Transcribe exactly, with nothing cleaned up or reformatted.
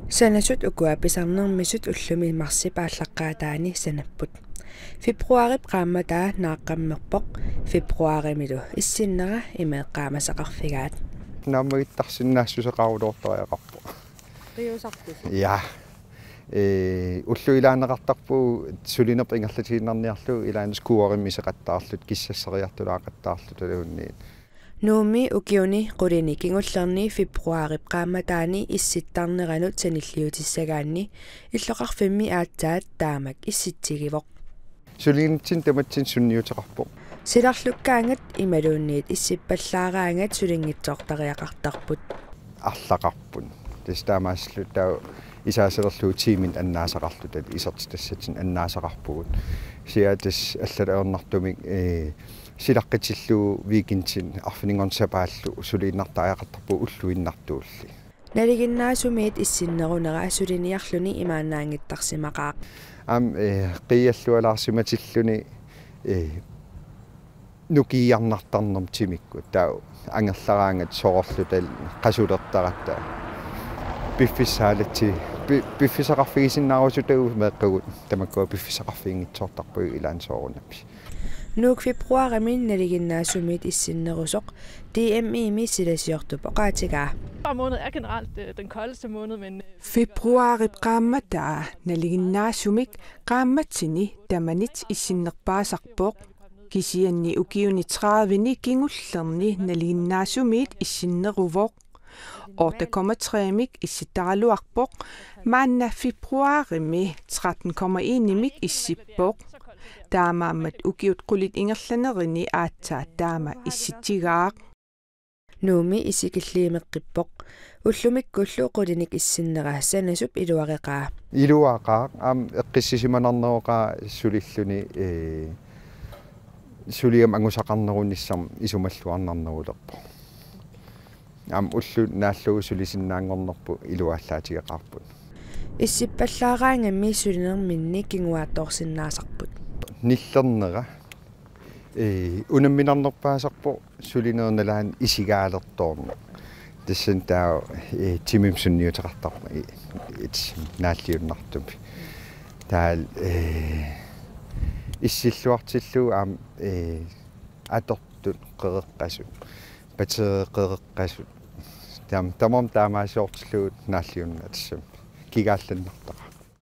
Sanasut ukua pisarnermisut ullumi marsipaallaqaataani sanapput. Februari qaammataa naaqqammerpoq februarimilu issinnera imeeqqaamasaqarfigaat. Naamagittarsinnaassuseqarulortoriaqarpo. Riusartus. Ja. Э уллу илаанеқартарпу сулинерп ингерлатигиннарниарлу илаанас куориммисеқаттаарлут киссассериартулаақаттаарлут алуунниит. Нууми укиуни qulini kingullerni februari qaamataani issittарнеранут саниллиутиссагаанни иллоқарфимми аатсаат таамак исситсигивоқ. Сулинитсин таматсин сунниутеқарпо. Силарлуккаангат ималуунниит иссиппаллаараангат сулингитсоортариақартарпут. Арлақарпун. Тестаамааслу таа исаасерлуу тимин аннаасақарлутат исертитассатин аннаасақарпугут. Сиатас аллалаернартумик э силаққитиллуу викинтин арфинингорнсапааллу сулииннартариақартарпу уллуиннартуулли. Налигиннаасумиит иссиннерунера сулиниарлуни имаанаангиттарсимақаа. Ам э қиаллуалаарсиматиллуни э нукиарнартарнерм тимикку таа ангерлараангат соорлутал қасулертаратта пиффисаалати пиффисақарфигисиннаарусутагу меэққагут тамаккуа пиффисақарфигингитсоортарпуи илаансоорунапси. Nuuk februarimin налигиннаасумиит иссиннерусоқ D M I-ми силасиортуп оқаатигаа. Måned er generelt den koldeste måned, men februari qaammataa naliginnaasumik qaammatsini tamanit issinnerpaasarpoq kisianni ukiuni tredive kingullerni naliginnaasumiit issinneruvoq otte komma tre-mik issitaraluarpoq maanna februarimi tretten komma en-mik issippoq taamaammat ukiut qulit ingerlanerini aatsaa taama issitigaaq. Nuumi isikilliimeqqippoq ullumikkullu qulinik issinnera sanasup iluareqaa. Iluaqaaq am eqqissisimanarneroqaa sulilluni ee suliam angusaqarnerunissam isumalluarnarnerulerpo. Am ullu naallugu sulisinnaangornerpu iluallaatigeqarput. Issippallaaraangammi sulinerminni kinguaattoorsinnaasarput. Nillernera э унамминарнерпаасарпо сулинернаlaan исигааlertoorne тассан таа э тимимсунниутеқартарма ит нааллиуннартуми таал э иссиллуартиллу аам э атортут қеққасут патереқеққасут таам тамам таамаасоортиллуут нааллиунна тассам кигаалланнартара.